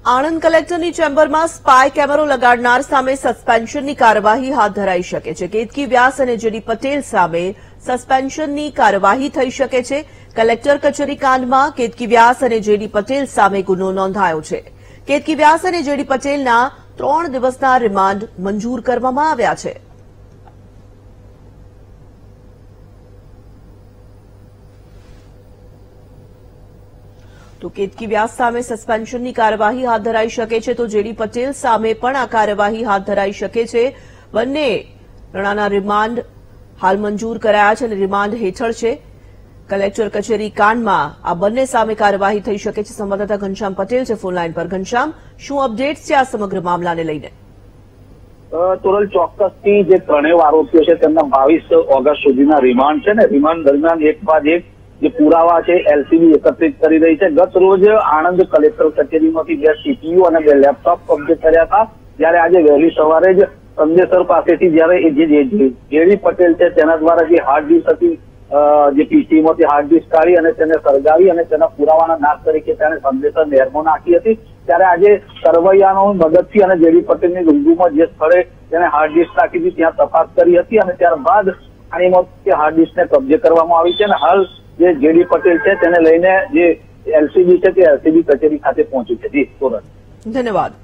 આણંદ કલેક્ટરની ચેમ્બરમાં સ્પાય કેમેરો લગાડનાર સામે સસ્પેન્શનની કાર્યવાહી હાથ ધરાઈ શકે છે। કેતકી વ્યાસ અને જેડી પટેલ સામે સસ્પેન્શનની કાર્યવાહી થઈ શકે છે। કલેક્ટર કચેરી કાંડમાં કેતકી વ્યાસ અને જેડી પટેલ સામે ગુનો નોંધાયો છે। કેતકી વ્યાસ અને જેડી પટેલના 3 દિવસના રિમાન્ડ મંજૂર કરવામાં આવ્યા છે। તો કેતકી વ્યાસ સામે સસ્પેન્શનની કાર્યવાહી હાથ ધરાઈ શકે છે, તો જેડી પટેલ સામે પણ આ કાર્યવાહી હાથ ધરાઈ શકે છે। બંને જણાના રિમાન્ડ હાલ મંજૂર કરાયા છે અને રિમાન્ડ હેઠળ છે। કલેક્ટર કચેરી કાંડમાં આ બંને સામે કાર્યવાહી થઈ શકે છે। સંવાદદાતા ઘનશ્યામ પટેલ છે ફોન લાઈન પર। ઘનશ્યામ, શું અપડેટ્સ છે આ સમગ્ર મામલાને લઈને? તોરલ, ચોક્કસથી જે ત્રણેય આરોપીઓ છે તેમના 22 ઓગસ્ટ સુધીના રિમાન્ડ છે ને રિમાન્ડ દરમિયાન એક બાદ એક જે પુરાવા છે એલસીબી એકત્રિત કરી રહી છે। ગત રોજ આણંદ કલેક્ટર કચેરીમાંથી 2 સીપીયુ અને 2 લેપટોપ કબજે કર્યા હતા, જ્યારે આજે વહેલી સવારે જ સંદેશર પાસેથી જ્યારે જેડી પટેલ છે તેના દ્વારા જે હાર્ડ ડિસ્ક હતી, જે પીસીમાંથી હાર્ડ ડિસ્ક કાઢી અને તેને સળગાવી અને તેના પુરાવાના નાશ તરીકે તેને સંદેશર નહેરમાં નાખી હતી, ત્યારે આજે સરવૈયાનો મદદથી અને જેડી પટેલની રૂબરૂમાં જે સ્થળે તેને હાર્ડ ડિસ્ક નાખી હતી ત્યાં તપાસ કરી હતી અને ત્યારબાદ આની હાર્ડ ડિસ્કને કબજે કરવામાં આવી છે અને હાલ જે જેડી પટેલ છે તેને લઈને જે એલસીબી છે તે એલસીબી કચેરી ખાતે પહોંચ્યું છે। જી, ધન્યવાદ।